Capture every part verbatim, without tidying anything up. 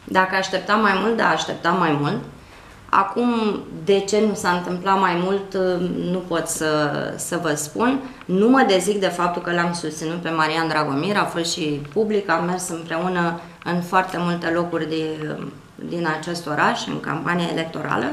Dacă așteptam mai mult, da, așteptam mai mult. Acum, de ce nu s-a întâmplat mai mult, nu pot să, să vă spun. Nu mă dezic de faptul că l-am susținut pe Marian Dragomir, a fost și public, am mers împreună în foarte multe locuri de, din acest oraș, în campania electorală.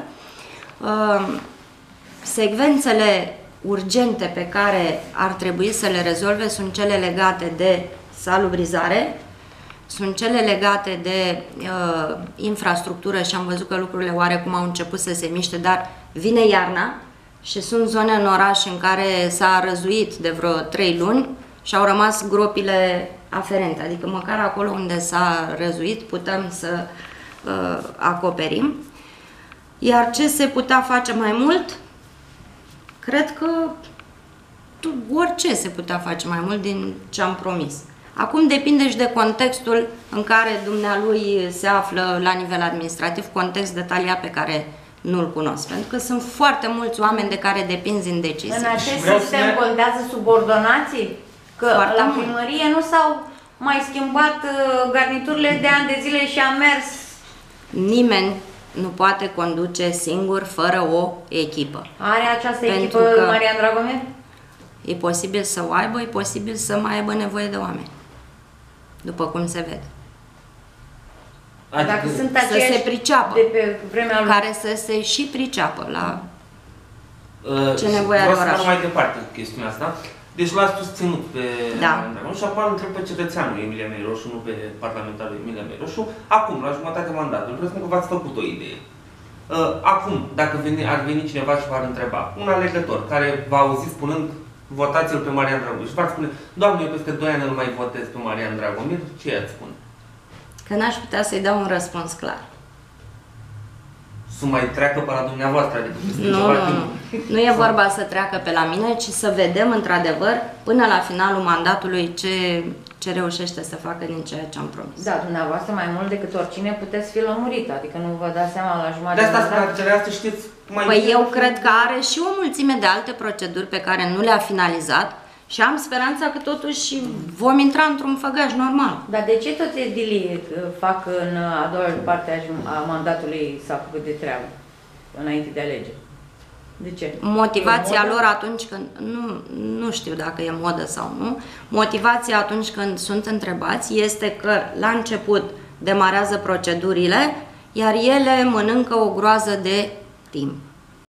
Secvențele urgente pe care ar trebui să le rezolve sunt cele legate de salubrizare, sunt cele legate de uh, infrastructură și am văzut că lucrurile oarecum au început să se miște, dar vine iarna și sunt zone în oraș în care s-a răzuit de vreo trei luni și au rămas gropile aferente, adică măcar acolo unde s-a răzuit putem să uh, acoperim. Iar ce se putea face mai mult? Cred că orice se putea face mai mult din ce am promis. Acum depinde și de contextul în care dumnealui se află la nivel administrativ, context detaliat pe care nu-l cunosc, pentru că sunt foarte mulți oameni de care depinzi în decizii. În acest sistem ne... contează subordonații? Că foarte la primărie nu s-au mai schimbat garniturile de ani de zile și a mers? Nimeni nu poate conduce singur, fără o echipă. Are această echipă Marian Dragomir? E posibil să o aibă, e posibil să mai aibă nevoie de oameni, după cum se vede. Adică dacă sunt să se priceapă, de pe vremea lui, care să se și priceapă la uh, ce nevoie are orașul. Vreau să mai departe chestiunea asta. Deci l-ați susținut pe da. Marian și acum îl întreb pe cetățeanul Emilia Meiroșu, nu pe parlamentarul Emilia Meiroșu. Acum, la jumătatea mandatului, vreau să spun că v-ați făcut o idee. Uh, acum, dacă veni, ar veni cineva și v-ar întreba, un alegător care v-a auzit spunând votați-l pe Marian Dragomir și v-ar spune, Doamne, eu peste doi ani nu mai votez pe Marian Dragomir, ce i-ați spune? Că n-aș putea să-i dau un răspuns clar. Să mai treacă pe la dumneavoastră? Adică nu, nu, nu. Nu e vorba să treacă pe la mine, ci să vedem, într-adevăr, până la finalul mandatului ce, ce reușește să facă din ceea ce am promis. Da, dumneavoastră, mai mult decât oricine, puteți fi lămurit, adică nu vă dați seama la jumătate de asta, de asta știți mai Păi eu cred că are și o mulțime de alte proceduri pe care nu le-a finalizat și am speranța că totuși vom intra într-un făgaș normal. Dar de ce toți edilii fac în a doua parte a mandatului s-a făcut de treabă, înainte de alegeri? De ce? Motivația lor atunci când, nu, nu știu dacă e modă sau nu, motivația atunci când sunt întrebați este că la început demarează procedurile, iar ele mănâncă o groază de timp.